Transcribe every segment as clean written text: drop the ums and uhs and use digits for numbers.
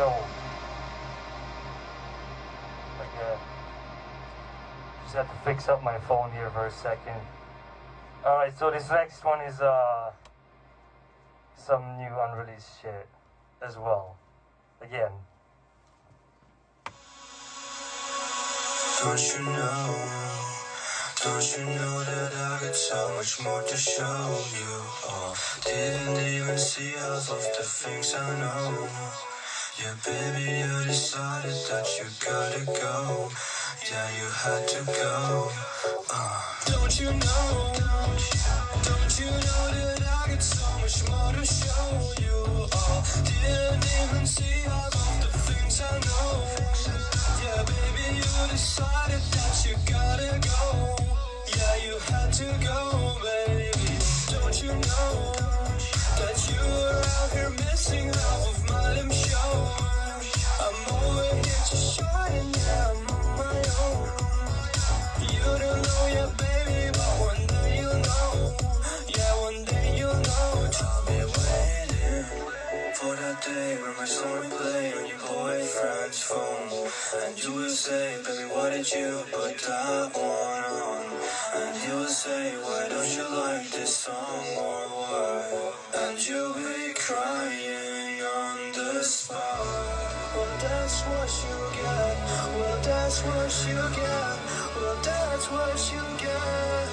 real. Like, just have to fix up my phone here for a second. Alright, so this next one is some new unreleased shit as well. Again. Don't you know that I got so much more to show you? Oh, didn't even see half of the things I know. Yeah, baby, you decided that you gotta go. Yeah, you had to go. Don't you know that I got so much more to show you? Oh, didn't even see half of the things I know. Yeah, baby, you decided that you gotta go. Yeah, you had to go, baby. Don't you know that you were out here missing half of my limb show? I'm over here just trying, yeah, I'm on my own. You don't know yet, baby, but one day you'll know. Yeah, one day you'll know. I'll be waiting for that day when my song will play on your boyfriend's phone. And you will say, baby, why did you put that one on? And he will say, why don't you like this song or what? And you'll be crying on the spot. Well, that's what you get. Well, that's what you get. Well, that's what you get.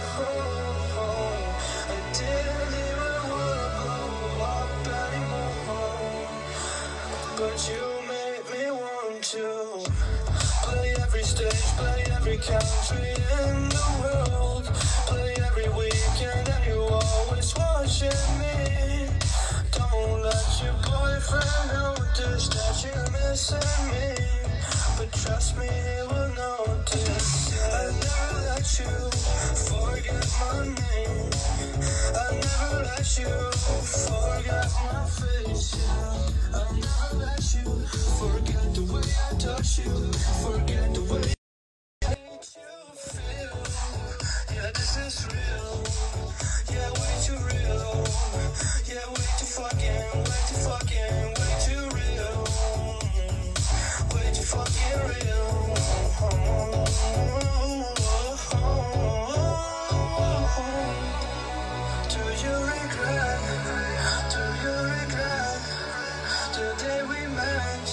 I didn't even wanna blow up anymore, but you made me want to play every stage, play every country in the world, play every weekend, and you always watching me. Don't let your boyfriend notice that you're missing me, but trust me, he will notice. I never let you forget my name. I never let you forget my face. I never let you forget the way I touch you, forget the way I make you feel. Yeah, this is real. Yeah, way too real. Yeah, way too fucking, way too fucking, way too real. Way too fucking real. Do you regret the day we met?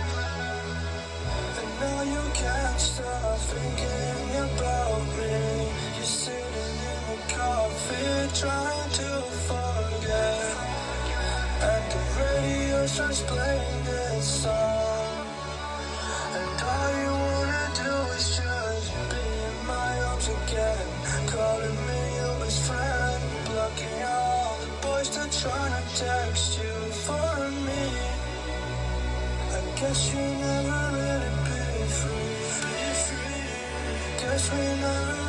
And now you can't stop thinking about me. You're sitting in the coffee trying to forget, and the radio starts playing this song, and all you wanna do is just be in my arms again, calling me your best friend, blocking all the boys that tryna text you for me. I guess you never really be free. Guess we never